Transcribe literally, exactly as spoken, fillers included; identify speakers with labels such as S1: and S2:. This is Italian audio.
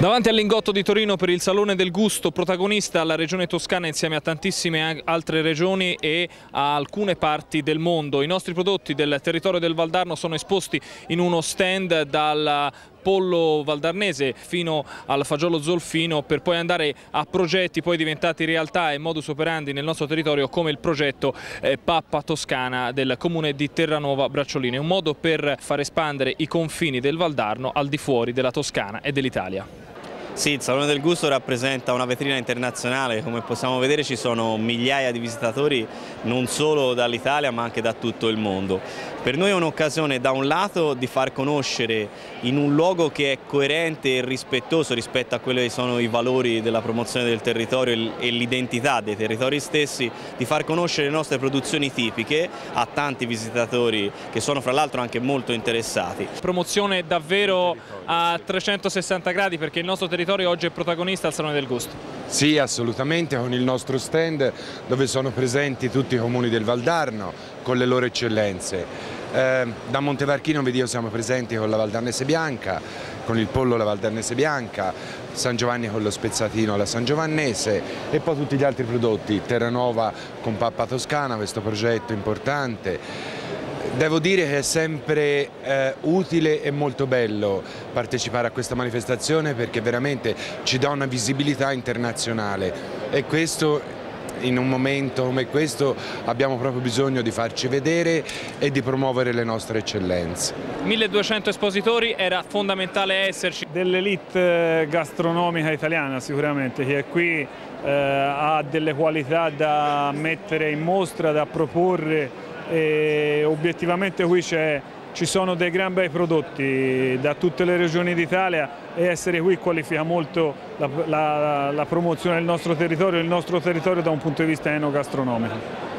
S1: Davanti al Lingotto di Torino per il Salone del Gusto, protagonista la regione Toscana insieme a tantissime altre regioni e a alcune parti del mondo. I nostri prodotti del territorio del Valdarno sono esposti in uno stand dal pollo valdarnese fino al fagiolo zolfino, per poi andare a progetti poi diventati realtà e modus operandi nel nostro territorio, come il progetto eh, Pappa Toscana del comune di Terranova Bracciolino. È un modo per far espandere i confini del Valdarno al di fuori della Toscana e dell'Italia.
S2: Sì, il Salone del Gusto rappresenta una vetrina internazionale. Come possiamo vedere ci sono migliaia di visitatori non solo dall'Italia ma anche da tutto il mondo. Per noi è un'occasione da un lato di far conoscere in un luogo che è coerente e rispettoso rispetto a quelli che sono i valori della promozione del territorio e l'identità dei territori stessi, di far conoscere le nostre produzioni tipiche a tanti visitatori che sono fra l'altro anche molto interessati.
S1: Promozione davvero a trecentosessanta gradi, perché il nostro territorio oggi è protagonista al Salone del Gusto.
S3: Sì, assolutamente, con il nostro stand dove sono presenti tutti i comuni del Valdarno con le loro eccellenze. Eh, da Montevarchino Vedio siamo presenti con la Valdarnese Bianca, con il pollo la Valdarnese Bianca, San Giovanni con lo spezzatino la San Giovannese e poi tutti gli altri prodotti, Terranova con Pappa Toscana, questo progetto importante. Devo dire che è sempre eh, utile e molto bello partecipare a questa manifestazione, perché veramente ci dà una visibilità internazionale e questo, in un momento come questo, abbiamo proprio bisogno di farci vedere e di promuovere le nostre eccellenze.
S1: milleduecento espositori, era fondamentale esserci.
S4: Dell'elite gastronomica italiana sicuramente, che è qui, eh, ha delle qualità da mettere in mostra, da proporre, e obiettivamente qui ci sono dei gran bei prodotti da tutte le regioni d'Italia, e essere qui qualifica molto la, la, la promozione del nostro territorio, il nostro territorio da un punto di vista enogastronomico.